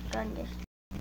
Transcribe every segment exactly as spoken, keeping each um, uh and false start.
gun this.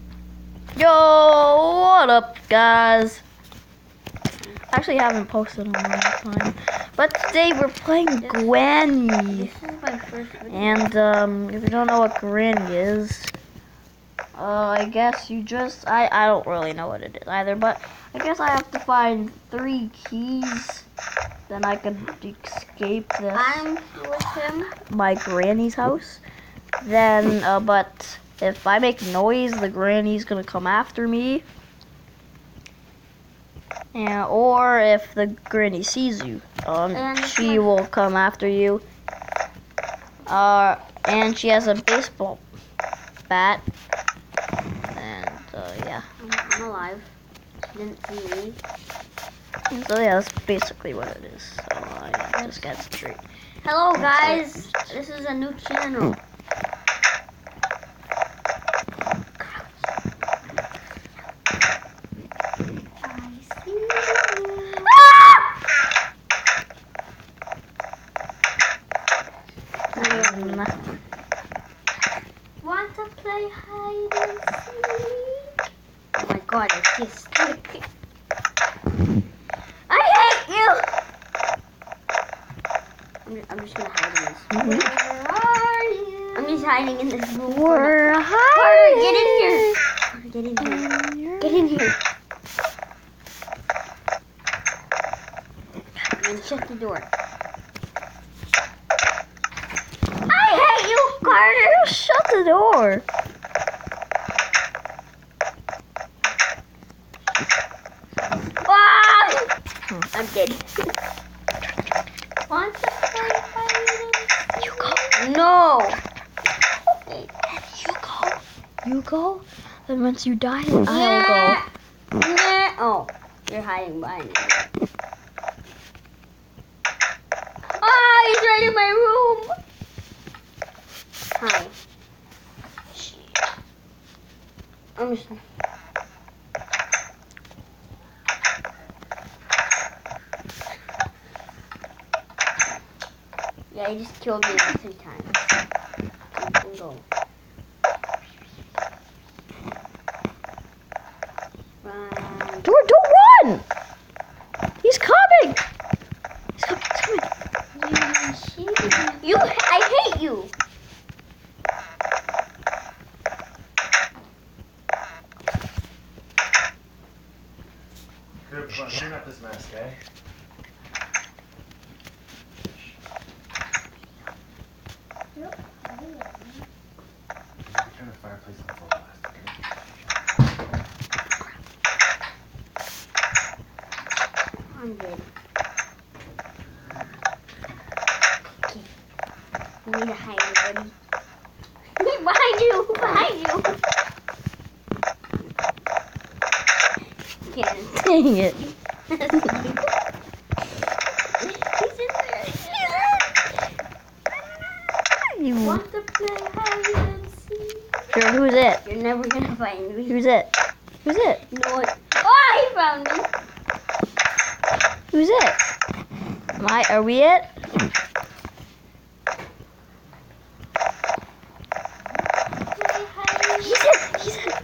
Yo, what up, guys? Actually, I haven't posted in a long time, but today we're playing Granny. This is my first video. And um, if you don't know what Granny is, uh, I guess you just I I don't really know what it is either, but I guess I have to find three keys. Then I can escape this. I'm with him. My granny's house. Then, uh, but if I make noise, the granny's gonna come after me. And or if the granny sees you, um, And she will come after you. Uh, and she has a baseball bat. And uh, yeah. I'm, I'm alive. She didn't see me. So yeah, that's basically what it is. So uh, yeah, just get straight. Hello guys. This is a new channel. Want to play hide and seek? Oh my god, I see a stick. I hate you! I'm, I'm just gonna hide in this. Mhm. Where are you? I'm just hiding in this room. We're Carter, get in here! Carter, get in here. Get in here. And shut the door. I hate you, Carter! Shut the door. Ah! I'm dead. Want to play hide? You go. No! You go. You go. Then once you die, I'll go. Nah. Oh, you're hiding behind me. Ah, he's right in my room. Hi. I'm just. Yeah, he just killed me three times. You can go. Run. Door, don't run. He's coming. He's coming. He's coming. You, I hate you. Good, come on, clean up this mess, okay? Turn the fireplace on full blast, okay? I'm good. Okay. I need to hide, buddy. Behind you! Behind you! Can't. Dang it. He's in there. He's in You. Want to play hide and seek? Sure, who's it? You're never gonna find me. Who's it? Who's it? No one. Oh, he found me. Who's it? Am I? Are we it? Play hide. He's it. He's it.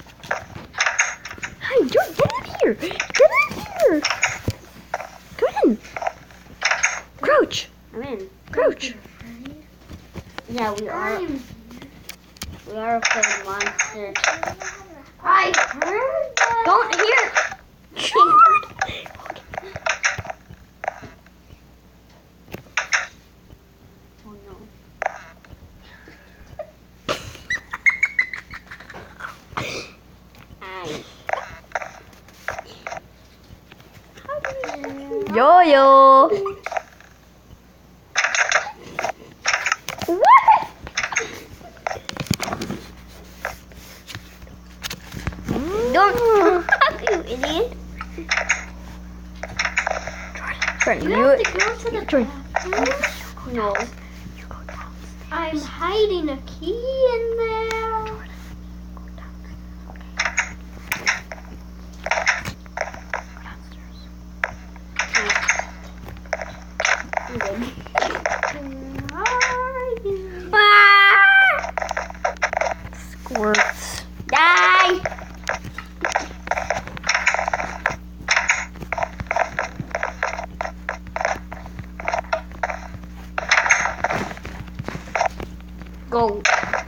Hi, George, get in here. Get in here. Come in. Crouch. I'm in. Crouch. Yeah, we are. We are afraid monsters. I heard that. Don't hear. Oh no. Ay. Yo yo. What? Don't talk, you idiot. Jordan, You you. have to go to the Jordan. bathroom. No. You go down. I'm hiding a key in there. Jordan, go down. I'm good. Where are you? Ah! Works. Die! Go.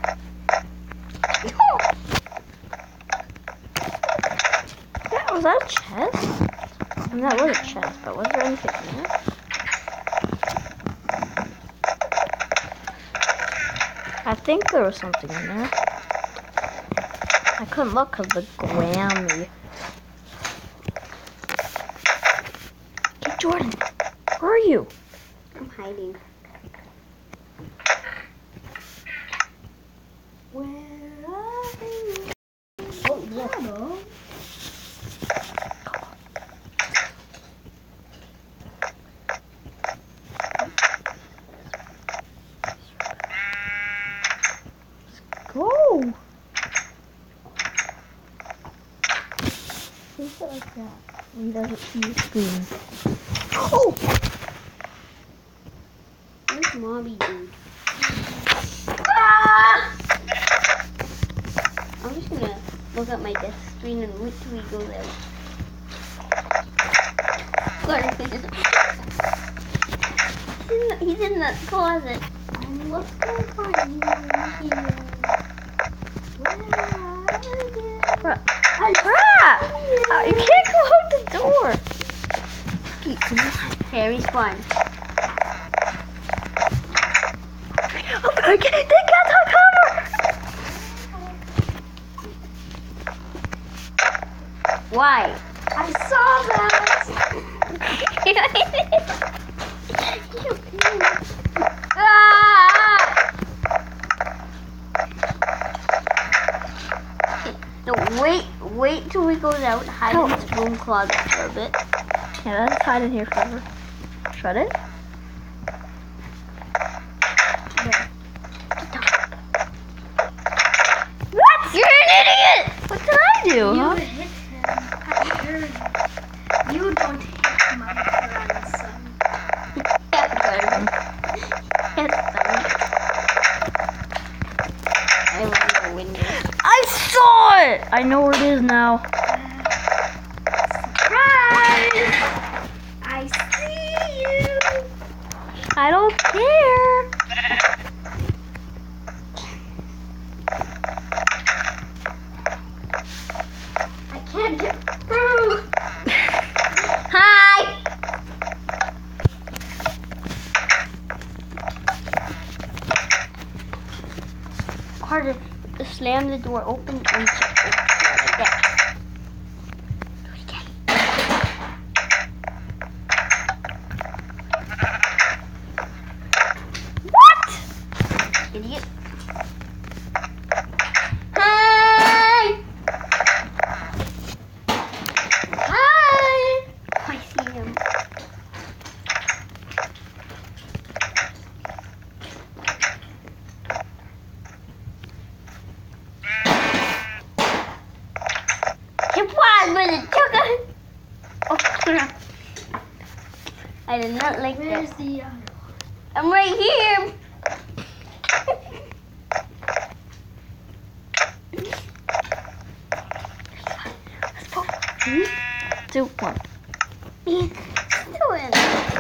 Yeah, was that a chest? I mean, that was a chest, but was there anything in it? I think there was something in there. I couldn't look because the Grammy. Hey, Jordan, where are you? I'm hiding. Where are you? Oh, yeah. Go! Leave it like that. He doesn't see your screen. Oh! Where's Mobby, dude? Ah! I'm just gonna look at my desk screen and wait till he goes out. Sorry. He's in, the, he's in that closet. Um, what's going on here? Where are you? Crap! Uh, you can't go out the door! Here, he's fun. Oh, okay, they got our cover! Why? I saw that! Ah! No, wait, wait till he goes out, hide Oh. in his room closet for a bit. Yeah, let's hide in here forever. Shut it? What? You're an idiot! What did I do, You huh? hit him. I heard you. You don't hit my grandson. I went in the window. I saw it! I know where it is now. Surprise! I see you. I don't care. I can't get through. Hi! Harder to slam the door open and check it. Like that. Do it again. What? Idiot. Hi! Hi! I see him. Surprise, but it took us. Oh, crap. I did not like Where's that. the other? I'm right here. Three, two, one. He's doing.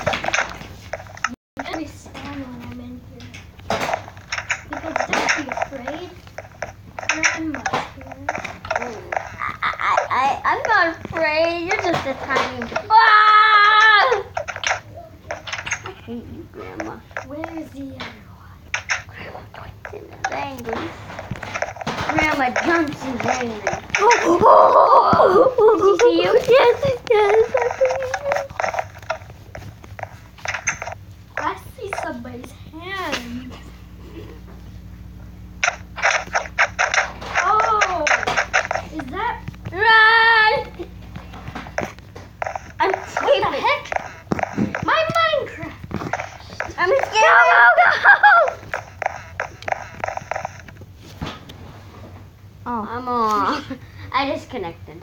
Let me stand when I'm in here. Because don't be afraid. Grandma's here. I, I, I, I'm not afraid. You're just a tiny. Ah! I hate you, Grandma. Where's the other one? Grandma Clinton is angry. Grandma Johnson's angry. Oh, Did you see you? Yes, yes, I I see somebody's hand. Oh, is that Run! I'm what the escaping. heck? My Minecraft. I'm escaping. Oh. I'm on. I disconnected.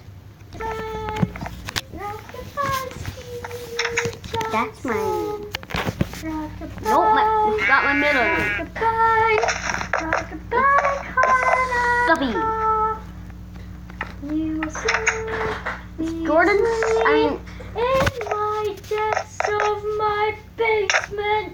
That's my name. Nope, my, it's got my middle name. Rockabye, rockabye, The Stubby. You will see me Jordan's, I mean, in my depths of my basement.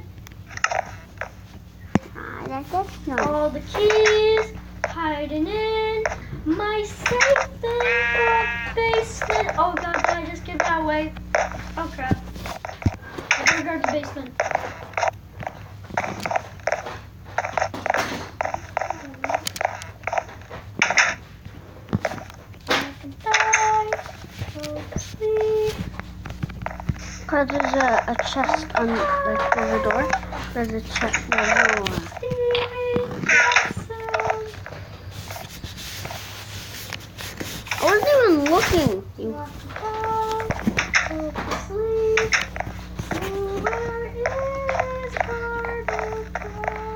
ah, that, that's not. All the keys hiding in my safe in the basement. Oh god, did I just give that away? Oh crap. I better go to the basement. I can die, go to sleep. Cause there's a, a chest on like over the door. There's a chest on the door. Steaming awesome. I wasn't even looking. You Walk home, go to sleep. Oh, where is our girl?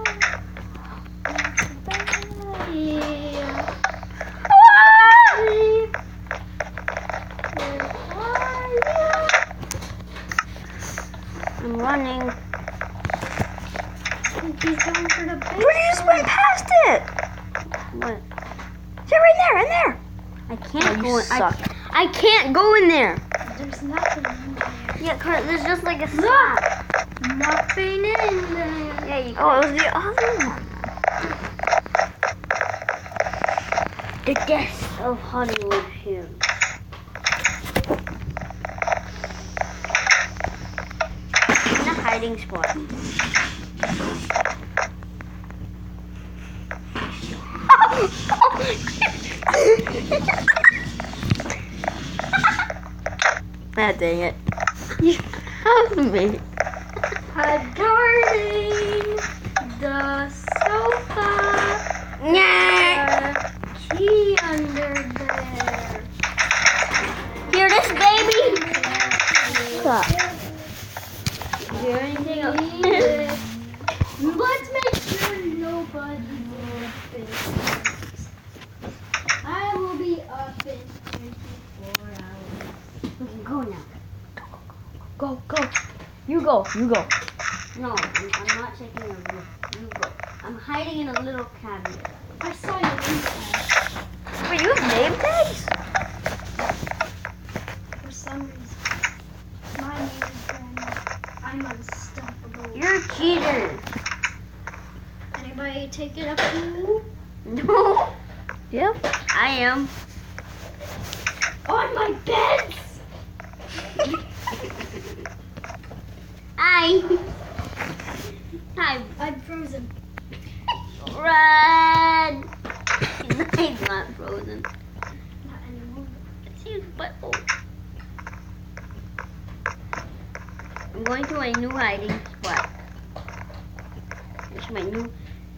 Sleep. Where are you? I'm running. I think he's going for the basement. Where you just went past it? What? You're right there, in there. I can't Oh, go you in. suck. I, I can't go in there. There's nothing in there. Yeah, cause there's just like a slab. Nothing in there. Yeah, you Oh, it was the other one. The death of Hollywood Hills. In a hiding spot. Ah, dang it. You have me. Adorning the sofa. Yeah. The key under there. Hear this, baby? Stop. Hear anything else? Leave it. Let's make sure nobody will fix. I will be up in twenty-four hours. We can go now. Go, go. You go, you go. No, I'm, I'm not taking a room. You go. I'm hiding in a little cabinet. I saw you in there Wait, you have name tags? for some reason. My name is Brandon. I'm unstoppable. You're a cheater. Anybody take it up to No, Yep. I am. on my beds? I. I I'm frozen. run. He's not frozen. Not anymore. He's but oh. I'm going to a new hiding spot. It's my new.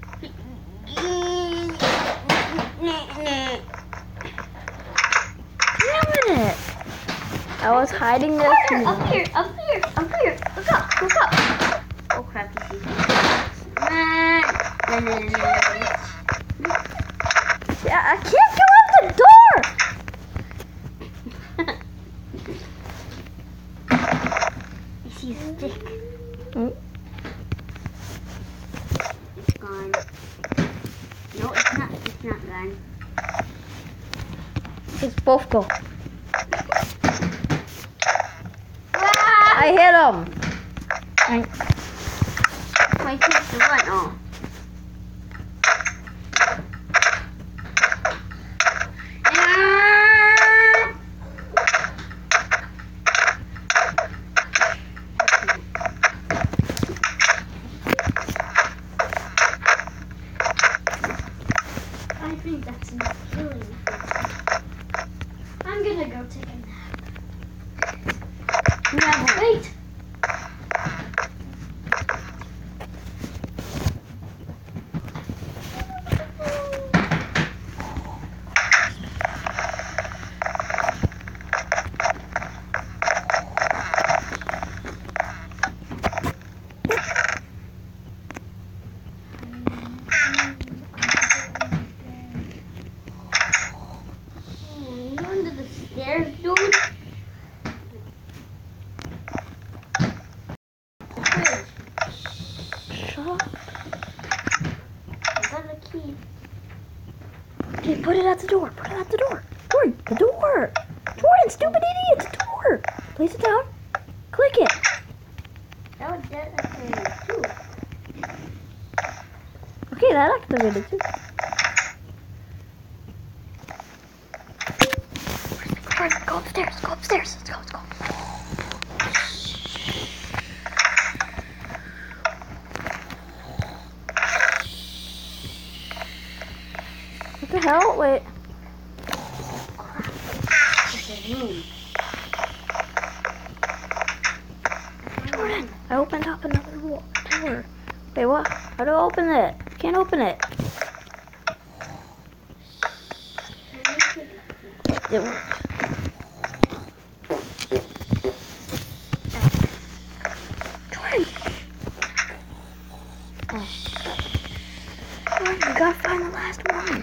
Damn it. I was hiding there Up too. here, up here, up here, up here. Look up, look up. Oh crap, you see. Run. Run, run, run, run, run. Yeah, I can't go out the door. I see a stick. Mm. It's gone. No, it's not. It's not gone. Let's both go. Ah! I hit him. I, My kids to run. Oh. Ah! I think that's not killing me. I'm gonna go take a nap. We have one. Wait! Oh, you under the stairs, dude? Okay, put it at the door. Put it at the door. Jordan, the door. Jordan, stupid idiot, the door. Place it down. Click it. That was definitely two. Okay, that activated too. Jordan, go upstairs. Go upstairs. Let's go. Let's go. What the hell? Wait. Jordan, I opened up another door. Wait, what? How do I open it? Can't open it. It worked. Jordan! Oh. Jordan, we gotta find the last one.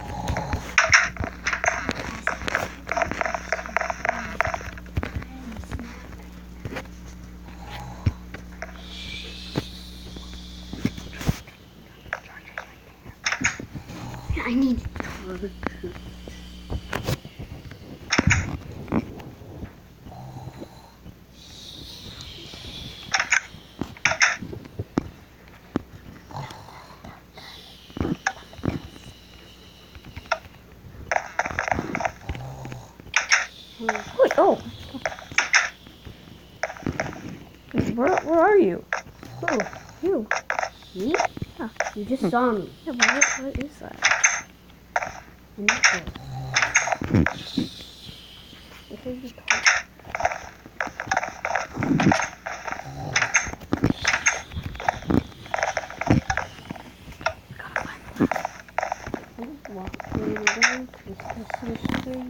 I need Wait, oh. Where, where are you? Oh, you. me? Yeah. You just saw me. Yeah, but what, what is that? In this place. What is it? Walk through the room, this Christmas tree.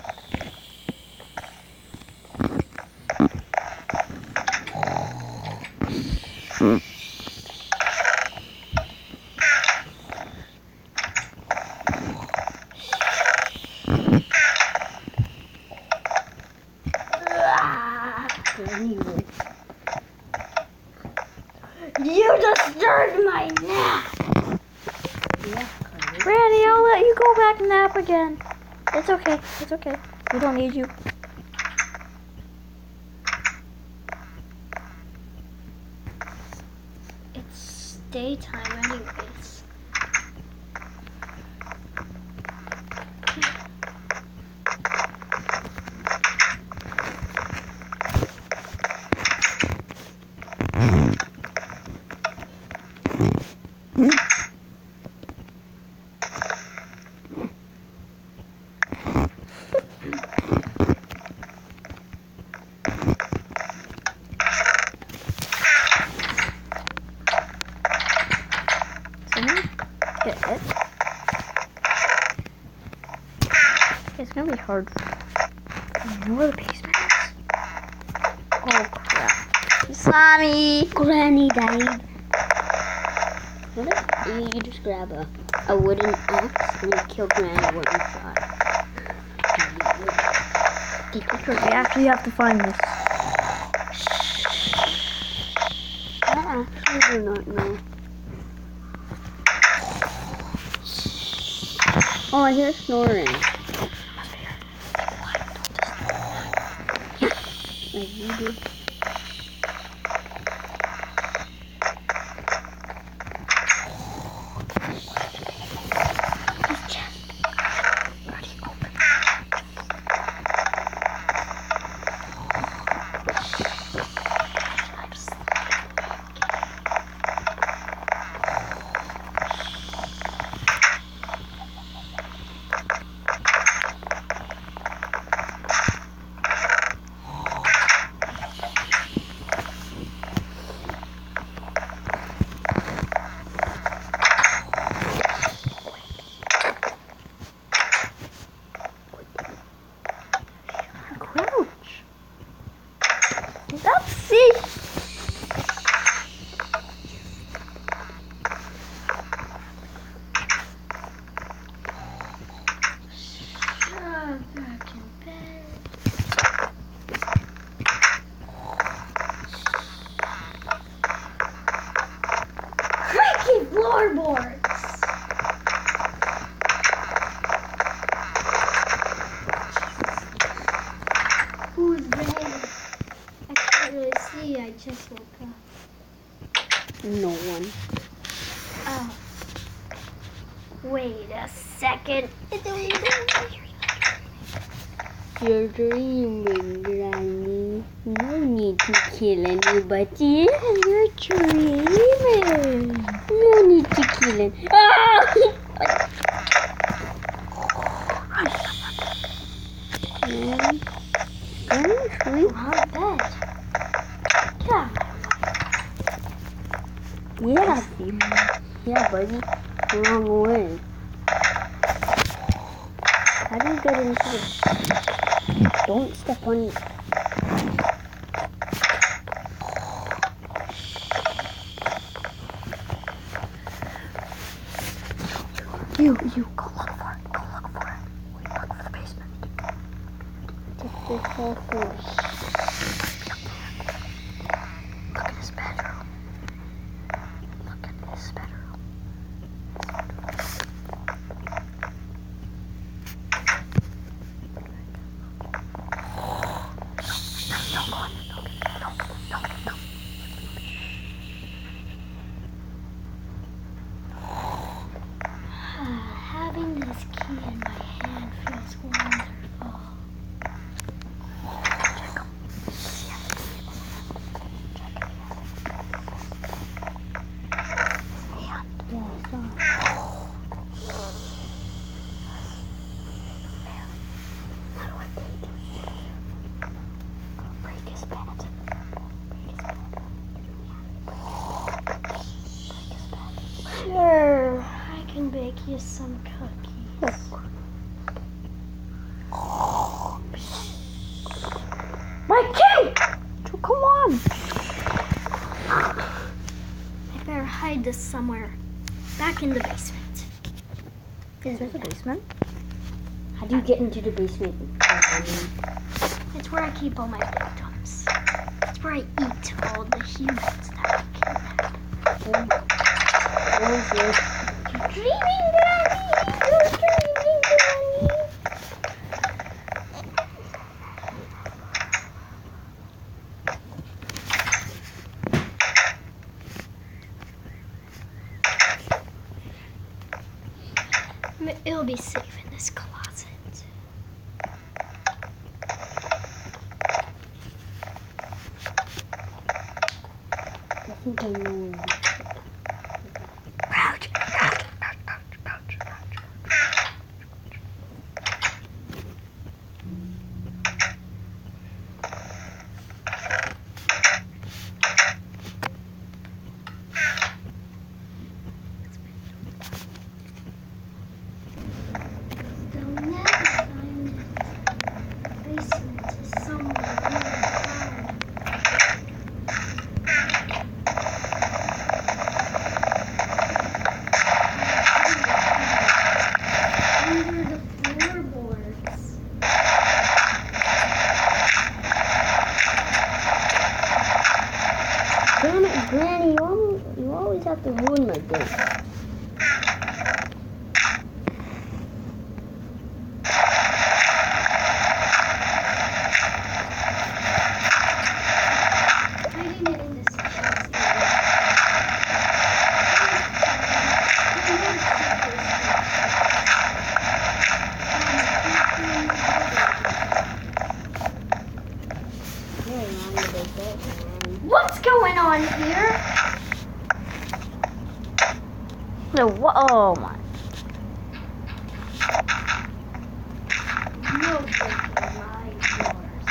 Anyway. You disturbed my nap! Yeah, Randy, I'll let you go back and nap again. It's okay. It's okay. We don't need you. It's daytime anyways. Someone get it. It's gonna be hard. You know where the basement is? Oh crap. Sonny! Granny died. What if you just grab a, a wooden axe and you kill Granny one shot? We actually have to find this. I actually do not know. Oh, I hear snoring. Like you do. No one. Oh. Wait a second. You're dreaming, Granny. No need to kill anybody. You're dreaming. No need to kill it. Ah! Mm. Mm, sleep. Not bed. Yeah. Yeah, yeah, buddy. Wrong way. How do you get into the... Don't step on... You, you, go look for it. Go look for it. We look for the basement. Take this off first. Look at his bedroom. Look at this bedroom. No, no, no, no, no, no. Having this key in my hand feels wonderful. Sure, I can bake you some cookies. My key! Come on! I better hide this somewhere. Back in the basement. Is there a basement? How do you get into the basement? It's where I keep all my victims. It's where I eat all the humans that I kidnapped. You're dreaming, Granny! You're dreaming, Granny! It'll be safe in this closet. I think I know. Crouch, crouch, crouch, crouch, crouch. They'll never find it. The basement is somewhere nearby. Under the floorboards. Damn it, Granny, you always, you always have to ruin my day. Hiding it in this chest. What's going on here? No, what? Oh my. No breaking my doors.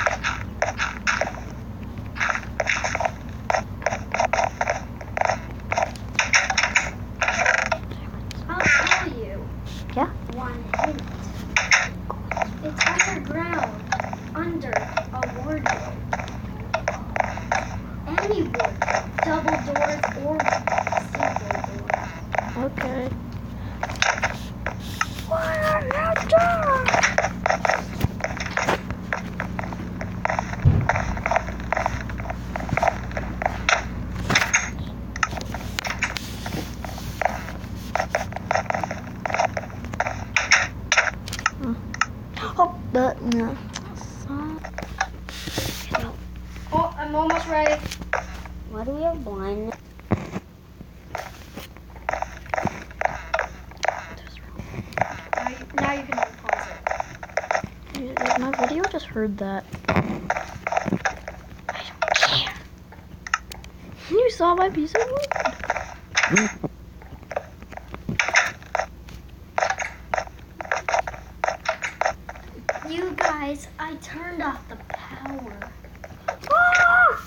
I'll tell you. Yeah? One hint. It's underground, under a wardrobe. Any wardrobe, double doors or single doors. Okay. Why are you doing? Oh, but no. Oh, I'm almost ready. Why do we have one? now you, now you can unpause it. My video just heard that. I don't care. You saw my piece of wood. You guys, I turned off the power. Ah!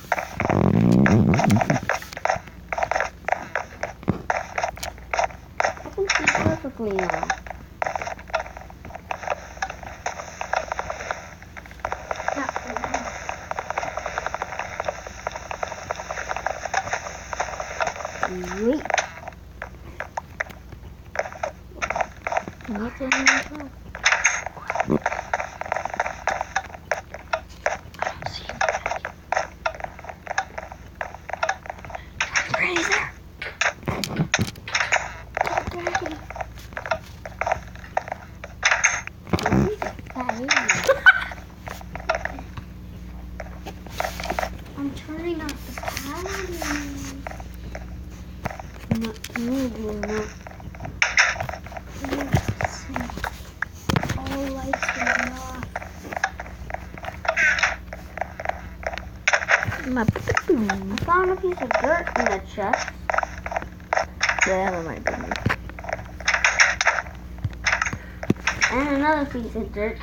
I can see perfectly now. Sweet. Nothing else. I don't see anybody. Granny's there. I'm turning off the power. Not me, Bruno. All lights are off. My I found a piece of dirt in the chest. yeah, that might be me. And another piece of dirt.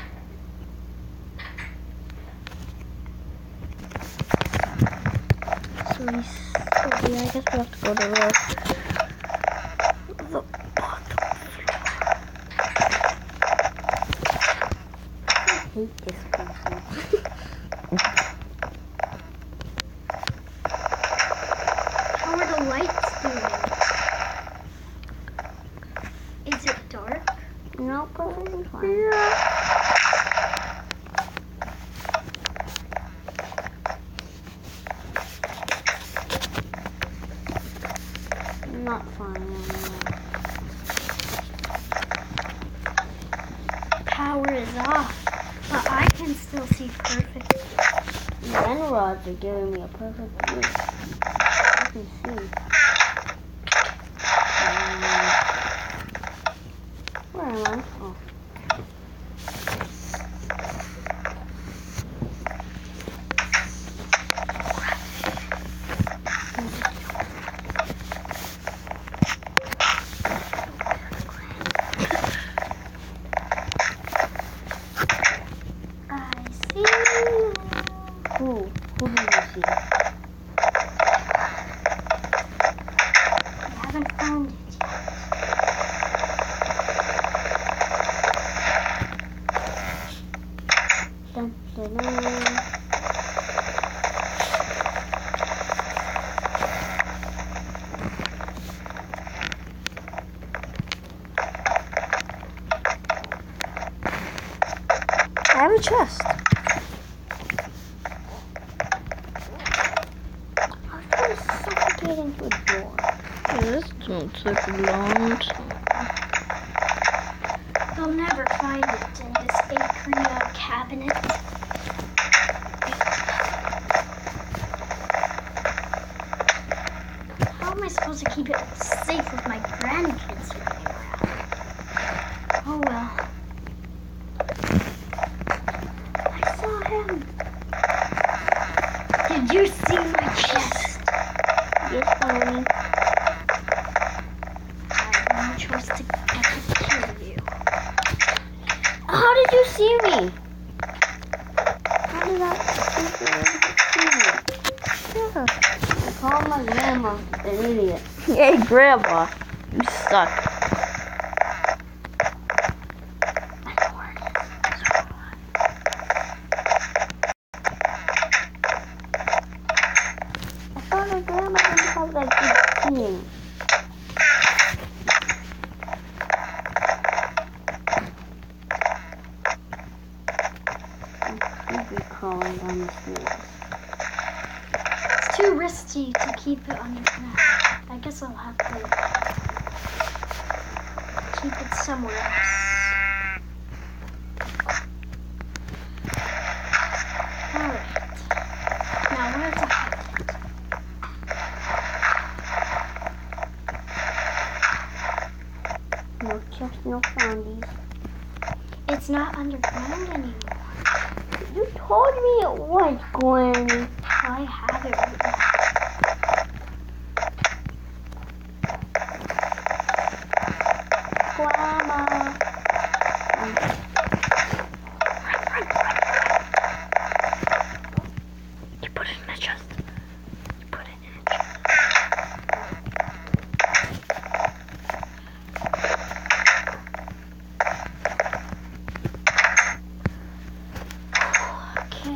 So we, s- oh, yeah, I guess we have to go to the, the bottom. I hate this person. How are the lights doing? Is it dark? No, perfectly fine. Yeah. Not fine. Power is off, but I can still see perfectly. The end rods are giving me a perfect view. I can see. Um, where am I? Oh. I see you. Who? Who do you see? I haven't found it yet. Dun, dun, dun. I have a chest. I was trying to suffocate into a door. Yeah, this don't take a long time. They'll never find it in this Acrea cabinet. How am I supposed to keep it safe with my grandkids running around? Oh well. I saw him. Did you see my chest? Yes, honey. I have no choice to but to kill you. How did you see me? How did that see me? Yeah. I called my grandma an idiot. Hey, Grandma, you suck. I know where it is. I thought my grandma didn't have that good seeing. Creepy crawling down the stairs. It's too risky to keep it underground. I guess I'll have to keep it somewhere else. Alright. Now where to hide it? No chest, no foundies. it's not underground anymore. You told me it was, Gwen. I have it right now. Grandma. You put it in the chest. You put it in the chest. Okay.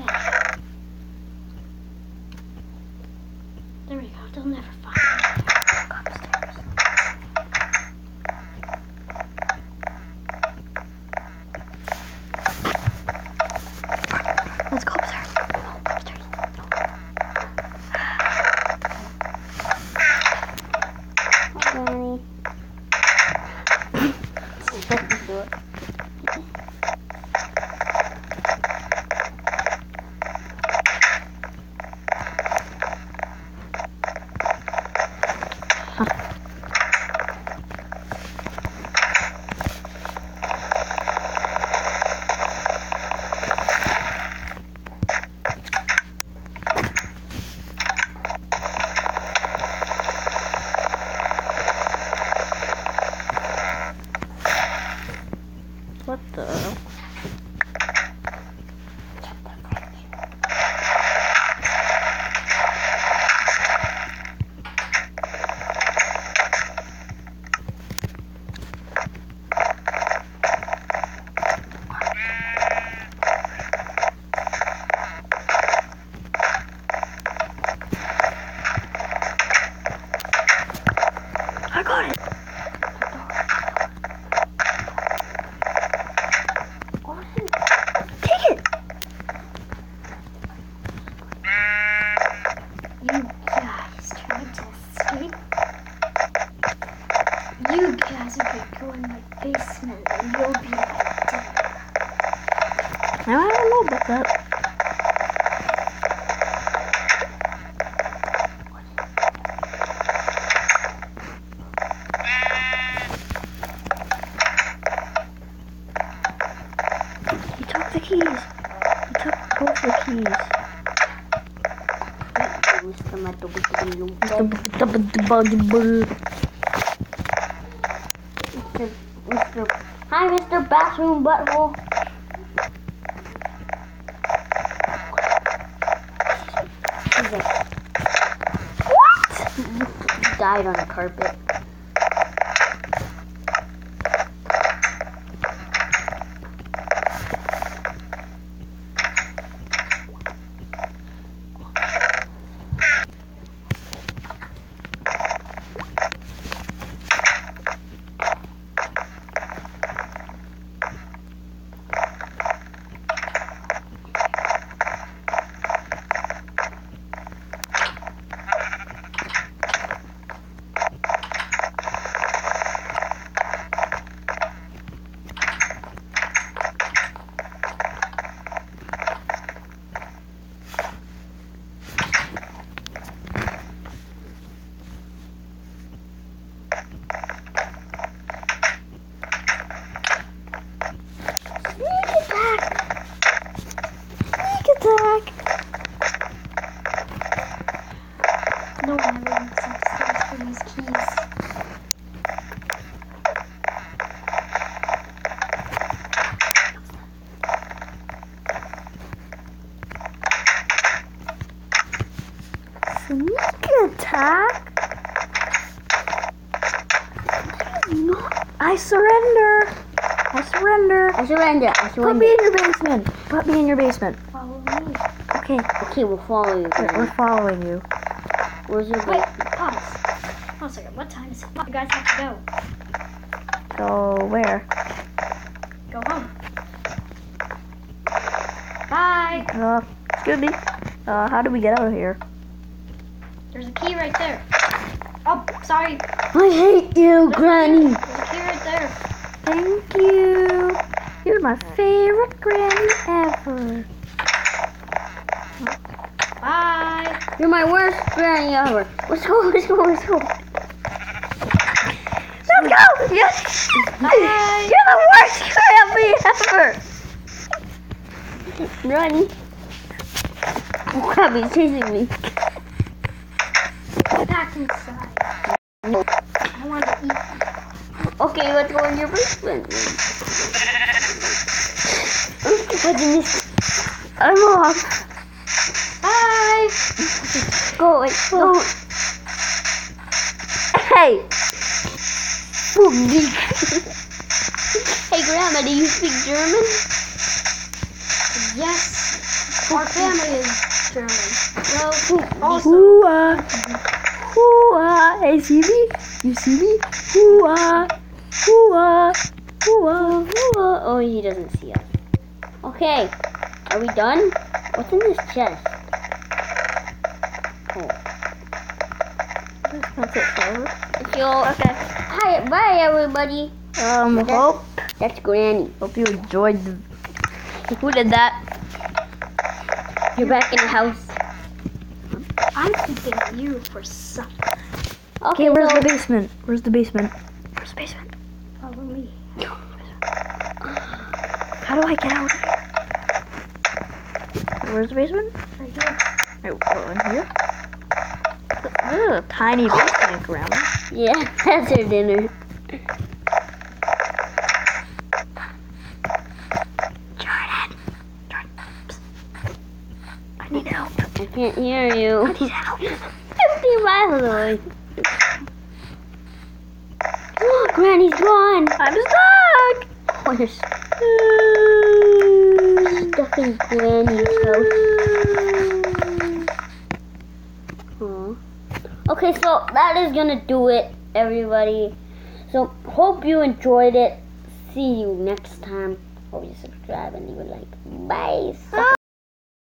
There we go. They'll never find me. Go upstairs. Let's go upstairs. No, go upstairs. Granny. Let me do it. What the? I got it. Take it. You guys trying to escape? You guys are gonna go in my basement and you'll be my dinner. I don't know about that. He took the keys. He took both the keys. Mister Mister Hi, Mister Bathroom Butthole. He's like, What? he died on the carpet. No one ever looks upstairs for these keys. Sneak attack? No, I surrender. I surrender. I surrender. I Put surrender. me in your basement. Put me in your basement. Follow me. Okay, Okay, we'll follow you. we're, Granny. we're following you. Where's your Wait, base? pause. One second. What time is it? You guys have to go. Go where? Go home. Bye. Uh, excuse me. Uh, how do we get out of here? There's a key right there. Oh, sorry. I hate you, Granny. There's a key right there. Thank you. You're my favorite granny ever. Bye. You're my worst Granny ever. Let's go. Let's go. Let's go. Let's go! Yes! You're the worst granny ever! Run. Oh crap, he's chasing me. Back inside. I want to eat. Okay, let's go in your basement. What's in this? I'm off. Bye. Go, wait, go. Hey! Boogie. Hey, Grandma, do you speak German? Yes. Our family is German. Well, also. Hoo-ah. Hoo-ah. Hey, see me? You see me? Hoo-ah. Hoo-ah. Hoo-ah. Hoo-ah. Oh, he doesn't see us. Okay, are we done? What's in this chest? Oh. That's it, so. Yo, okay. Hi, bye everybody. Um, That's- hope, That's Granny. hope you enjoyed the... Who did that? You're back in the house. I'm keeping you for supper. Okay, where's so- the basement? Where's the basement? Where's the basement? Follow me. How do I get out? Where's the basement? Right here. Right, oh, in here? This is a tiny basement, Grandma. Yeah, that's her dinner. Jordan! Jordan! Psst. I need help. I can't hear you. I need help. fifty miles away. Oh, Granny's gone. I'm stuck! Oh, you're stuck in Granny's house. Aw. Okay, so that is gonna do it, everybody. So hope you enjoyed it. See you next time. Hope you subscribe and leave a like. Bye.